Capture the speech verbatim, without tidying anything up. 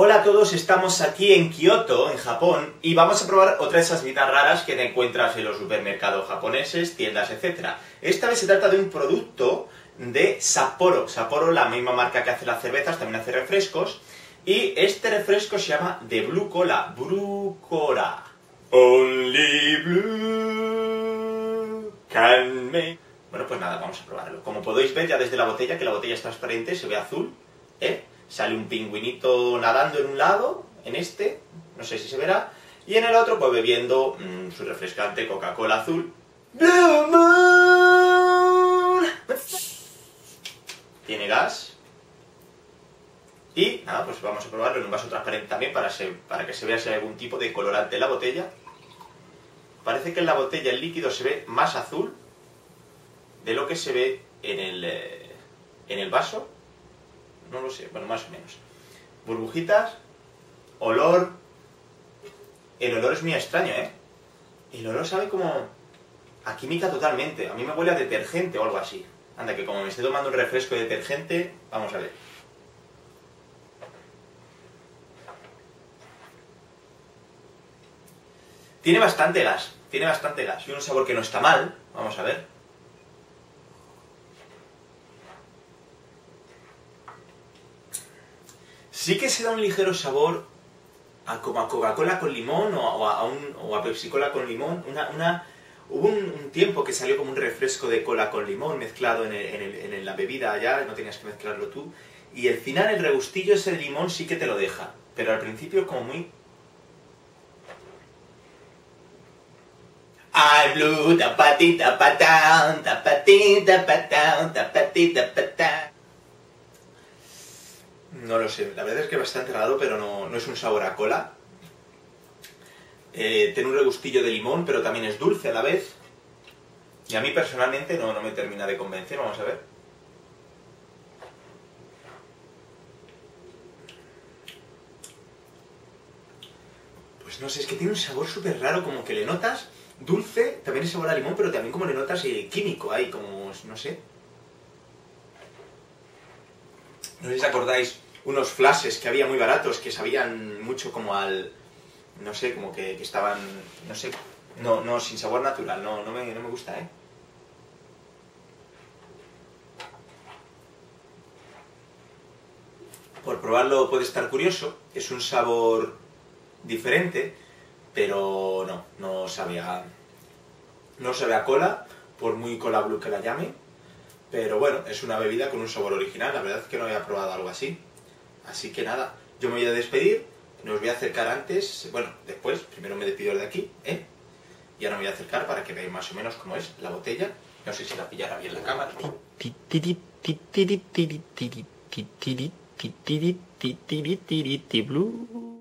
Hola a todos, estamos aquí en Kioto, en Japón, y vamos a probar otra de esas bebidas raras que te encuentras en los supermercados japoneses, tiendas, etcétera. Esta vez se trata de un producto de Sapporo. Sapporo, la misma marca que hace las cervezas, también hace refrescos, y este refresco se llama The Blue Cola, Blue Cola. Only blue can make... Bueno, pues nada, vamos a probarlo. Como podéis ver ya desde la botella, que la botella es transparente, se ve azul, ¿eh? Sale un pingüinito nadando en un lado, en este, no sé si se verá, y en el otro pues bebiendo mmm, su refrescante Coca-Cola azul. Blue Moon. Tiene gas. Y nada, pues vamos a probarlo en un vaso transparente también para, se, para que se vea si hay algún tipo de colorante en la botella. Parece que en la botella el líquido se ve más azul de lo que se ve en el, eh, en el vaso. No lo sé, bueno, más o menos. Burbujitas, olor... El olor es muy extraño, ¿eh? El olor sabe como a química totalmente. A mí me huele a detergente o algo así. Anda, que como me estoy tomando un refresco de detergente, vamos a ver. Tiene bastante gas, tiene bastante gas. Y un sabor que no está mal, vamos a ver. Sí que se da un ligero sabor a, como a Coca-Cola con limón o a, a, un, o a Pepsi-Cola con limón. Una, una, hubo un, un tiempo que salió como un refresco de cola con limón mezclado en, el, en, el, en la bebida allá, no tenías que mezclarlo tú. Y al final el regustillo ese de limón sí que te lo deja, pero al principio como muy... I'm blue, tapati, tapatán, tapati, tapatán, tapati, tapatán. No lo sé, la verdad es que es bastante raro, pero no, no es un sabor a cola. Eh, tiene un regustillo de limón, pero también es dulce a la vez. Y a mí personalmente no, no me termina de convencer, vamos a ver. Pues no sé, es que tiene un sabor súper raro, como que le notas dulce, también es sabor a limón, pero también como le notas eh, químico ahí, como, no sé. No sé si os acordáis unos flashes que había muy baratos, que sabían mucho como al... No sé, como que, que estaban... No sé... No, no, sin sabor natural, no, no, me, no me gusta, ¿eh? Por probarlo puede estar curioso, es un sabor diferente, pero no, no sabe a... No sabe a cola, por muy cola blue que la llame. Pero bueno, es una bebida con un sabor original, la verdad es que no había probado algo así. Así que nada, yo me voy a despedir, nos voy a acercar antes, bueno, después, primero me despido de aquí, ¿eh? Y ahora me voy a acercar para que veáis más o menos cómo es la botella. No sé si la pillará bien la cámara. Blue.